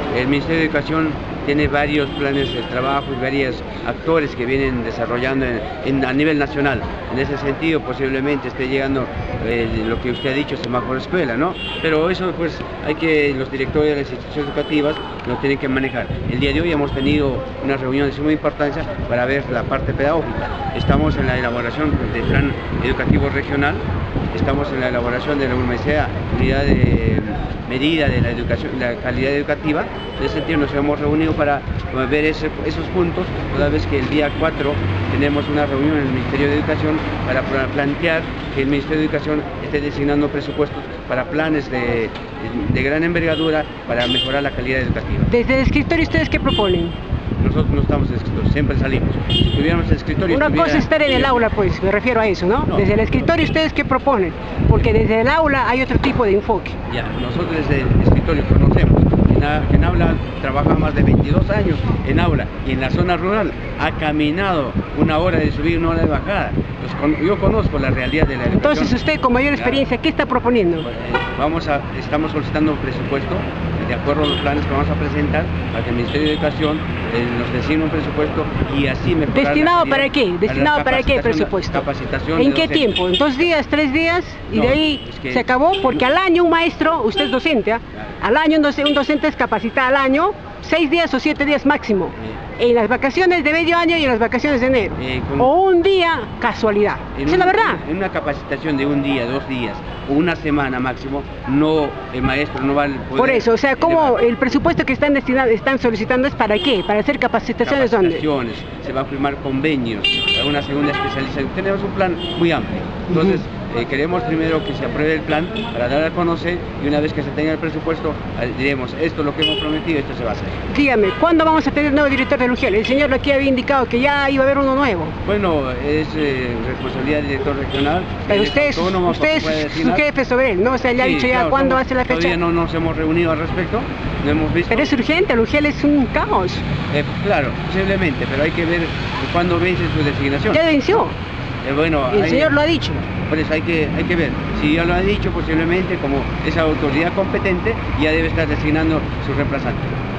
el Ministerio de Educación tiene varios planes de trabajo y varios actores que vienen desarrollando a nivel nacional. En ese sentido, posiblemente esté llegando lo que usted ha dicho, semáforo escuela, ¿no? Pero eso, pues, los directores de las instituciones educativas lo tienen que manejar. El día de hoy hemos tenido una reunión de suma importancia para ver la parte pedagógica. Estamos en la elaboración del plan educativo regional, estamos en la elaboración de la unidad de medida de la educación, la calidad educativa. En ese sentido nos hemos reunido para ver esos puntos, toda vez que el día 4 tenemos una reunión en el Ministerio de Educación para plantear que el Ministerio de Educación esté designando presupuestos para planes de gran envergadura para mejorar la calidad educativa. Desde el escritorio, ¿ustedes qué proponen? Nosotros no estamos en el escritorio, siempre salimos. Si tuviéramos el escritorio... Una cosa es estar en el aula, pues, me refiero a eso, ¿no? Desde el escritorio, ¿ustedes qué proponen? Porque desde el aula hay otro tipo de enfoque. Ya, nosotros desde el escritorio conocemos. En aula trabaja más de 22 años en aula, y en la zona rural ha caminado una hora de subida y una hora de bajada. Entonces, yo conozco la realidad de la educación. Entonces, usted con mayor experiencia, ¿qué está proponiendo? Estamos solicitando un presupuesto de acuerdo a los planes que vamos a presentar, para que el Ministerio de Educación nos designe un presupuesto y así mejorar. ¿Destinado para qué? ¿Destinado para qué presupuesto? Capacitación. ¿En qué tiempo? ¿En 2 días, 3 días? Y No, de ahí es que... se acabó, porque al año un maestro, usted es docente, ¿eh? Al año un docente es capacitado al año 6 días o 7 días máximo, en las vacaciones de medio año y en las vacaciones de enero, o un día casualidad. Esa es la verdad. En una capacitación de un día, 2 días o una semana máximo, no, el maestro no va a poder... Por eso, o sea, ¿cómo el presupuesto que están solicitando es para qué? ¿Para hacer capacitaciones dónde? Se va a firmar convenios para una segunda especialización. Tenemos un plan muy amplio. Entonces, queremos primero que se apruebe el plan para dar a conocer, y una vez que se tenga el presupuesto, diremos, esto es lo que hemos prometido, esto se va a hacer. Dígame, ¿cuándo vamos a tener nuevo director de UGEL? El señor aquí había indicado que ya iba a haber uno nuevo. Bueno, es responsabilidad del director regional. Pero usted es su jefe sobre él, ¿no? O sea, le ha dicho ya claro, cuándo va a ser la fecha. Todavía no nos hemos reunido al respecto, no hemos visto. Pero es urgente, el UGEL es un caos. Claro, posiblemente, pero hay que ver cuándo vence su designación. Ya venció. Bueno, el señor lo ha dicho. Por eso hay que ver. Si ya lo ha dicho, posiblemente como esa autoridad competente ya debe estar designando su reemplazante.